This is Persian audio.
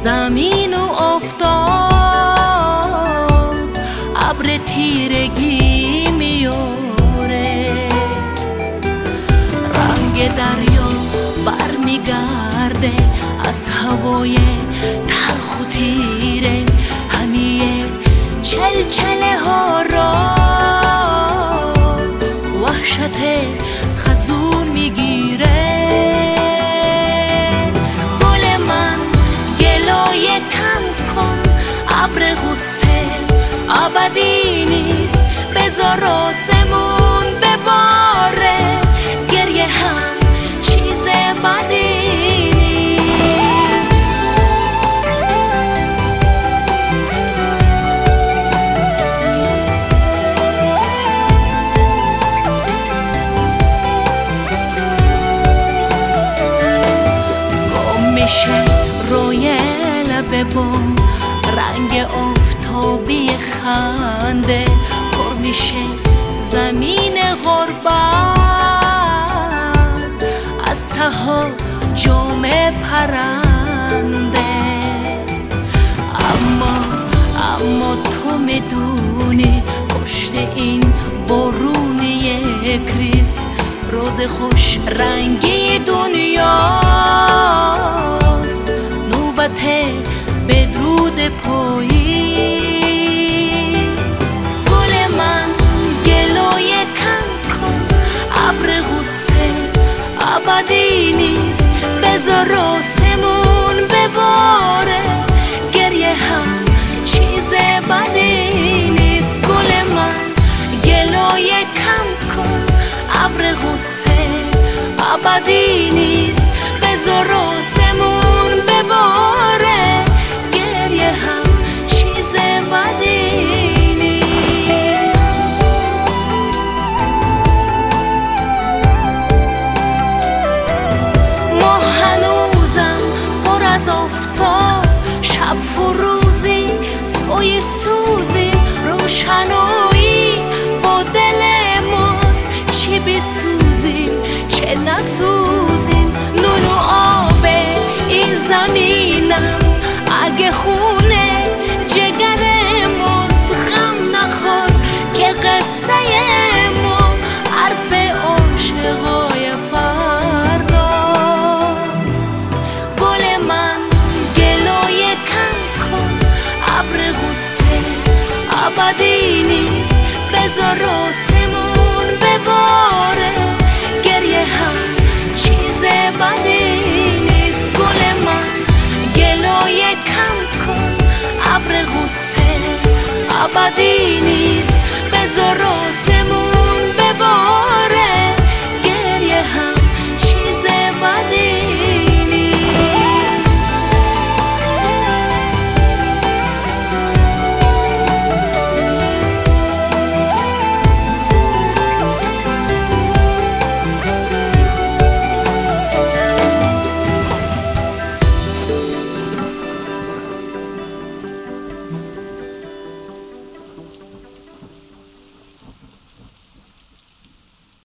زمین و آفتاب ابر تیرگی میاره، رنگ دریا برمیگرده از هوای تلخ و تیره، همیه چلچله ها را وحشت خزون میگیره. گل من گلای کم کن، ابر غصه ابدی نیست، بذار آسمون بباره، گریه هم چیز بدی نیست. گم میشه روی لب بام رنگ آفتابی خنده، پر میشه زمین غربت از تها جام پرنده. اما تو میدونی پشت این بارون یک ریز روز خوش رنگی دنیاست، نوبت بدرود پاییز. گل من گلای کم کن، ابر غصه ابدی نیست، بذار آسمون بباره، گریه هم چیز بدی نیست. گل من گلای کم کن، ابر غصه ابدی نیست، بذار آسمون بباره، گریه هم چیز بدی نیست. ما هنوزم پر از آفتاب، شب فروزی سایه سوزی، روشنایی با دل ماست، چی بسوزیم چه نسوزیم. نون و آب این زمینم اگه خونه جگر ماست، غم نخور که قصه ما حرف عاشقای فرداست. گل من گلای کم کن، ابر غصه ابدی نیست، بذار آسمون بباره، گریه هم چیز بدی نیست. گل من گلای کم کن، ابر غصه ابدی نیست.